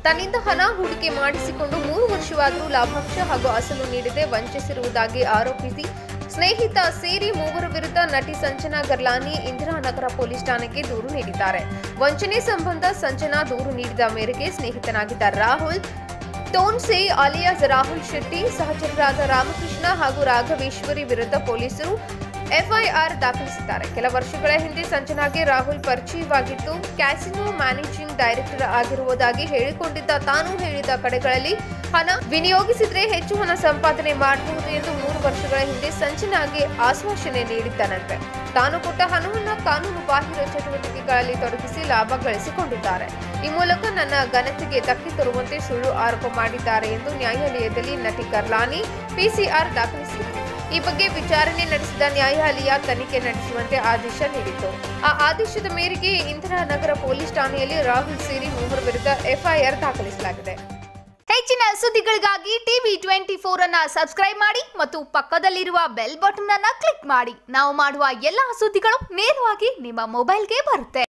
ತನ್ನಿಂದ ಹಣ ಹೂಡಿಕೆ ಮಾಡಿಸಿಕೊಂಡು 3 ವರ್ಷವಾದರೂ ಲಾಭಾಂಶ ಹಾಗೂ ಅಸಲು ನೀಡದೆ ವಂಚಿಸಿರುವುದಾಗಿ ಆರೋಪಿಸಿ ಸ್ನೇಹಿತ ಸೇರಿ 3 ವಿರುದ್ಧ ನಟಿ ಸಂಜನಾ ಗರ್ಲಾನಿ ಇಂದಿರಾನಗರ ಪೊಲೀಸ್ ಠಾಣೆಗೆ ದೂರು ನೀಡಿದ್ದಾರೆ. ವಂಚನೆ ಸಂಬಂಧ ಸಂಜನಾ ದೂರು ನೀಡಿದ ಮೇರೆಗೆ ಸ್ನೇಹಿತನಾಗಿದ್ದ ರಾಹುಲ್ ಟೋನ್ಸೆ ಅಲಿಯಾಸ್ ರಾಹುಲ್ ಶೆಟ್ಟಿ, ಸಹಚರರಾದ ರಾಮಕೃಷ್ಣ ಹಾಗೂ ರಾಘವೇಶ್ವರಿ ವಿರುದ್ಧ ಪೊಲೀಸರು ಎಫ್ಐಆರ್ ದಾಖಲಿಸಿದ್ದಾರೆ. ಕೆಲ ವರ್ಷಗಳ ಹಿಂದೆ ಸಂಜನಾಗೆ ರಾಹುಲ್ ಪರಿಚಯವಾಗಿದ್ದು ಕ್ಯಾಸಿನೋ ಮ್ಯಾನೇಜಿಂಗ್ ಡೈರೆಕ್ಟರ್ ಆಗಿರುವುದಾಗಿ ಹೇಳಿಕೊಂಡಿದ್ದ. ತಾನು ಹೇಳಿದ ಕಡೆಗಳಲ್ಲಿ ಹಣ ವಿನಿಯೋಗಿಸಿದ್ರೆ ಹೆಚ್ಚು ಹಣ ಸಂಪಾದನೆ ಮಾಡಬಹುದು ಎಂದು 3 ವರ್ಷಗಳ ಹಿಂದೆ ಸಂಜನಾಗೆ ಆಶ್ವಾಸನೆ ನೀಡಿದ್ದನಂತೆ. ತಾನು ಕೊಟ್ಟ ಹಣವನ್ನು ಕಾನೂನು ಬಾಹಿರ ಚಟುವಟಿಕೆಗಳಲ್ಲಿ ತೊಡಗಿಸಿ ಲಾಭ ಗಳಿಸಿಕೊಂಡಿದ್ದಾರೆ. ಈ ಮೂಲಕ ನನ್ನ ಘನತೆಗೆ ಧಕ್ಕೆ ತರುವಂತೆ ಸುಳ್ಳು ಆರೋಪ ಮಾಡಿದ್ದಾರೆ ಎಂದು ನ್ಯಾಯಾಲಯದಲ್ಲಿ ನಟಿ ಗರ್ಲಾನಿ ಪಿಸಿಆರ್ ದಾಖಲಿಸಿದರು. ಈ ಬಗ್ಗೆ ವಿಚಾರಣೆ ನಡೆಸಿದ ನ್ಯಾಯಾಲಯ ತನಿಖೆ ನಡೆಸುವಂತೆ ಆದೇಶ ನೀಡಿತು. ಆ ಆದೇಶದ ಮೇರೆಗೆ ಇಂದಿರಾನಗರ ಪೊಲೀಸ್ ಠಾಣೆಯಲ್ಲಿ ರಾಹುಲ್ ಸೇರಿ 3 ವಿರುದ್ಧ ಎಫ್ಐಆರ್ ದಾಖಲಿಸಲಾಗಿದೆ. ಹೆಚ್ಚಿನ ಸುದ್ದಿಗಳಿಗಾಗಿ TV24 ಅನ್ನು ಸಬ್ಸ್ಕ್ರೈಬ್ ಮಾಡಿ ಮತ್ತು ಪಕ್ಕದಲ್ಲಿರುವ ಬೆಲ್ ಬಟನ್ ಅನ್ನು ಕ್ಲಿಕ್ ಮಾಡಿ. ನಾವು ಮಾಡುವ ಎಲ್ಲಾ ಸುದ್ದಿಗಳು ನೇರವಾಗಿ ನಿಮ್ಮ ಮೊಬೈಲ್ಗೆ ಬರುತ್ತೆ.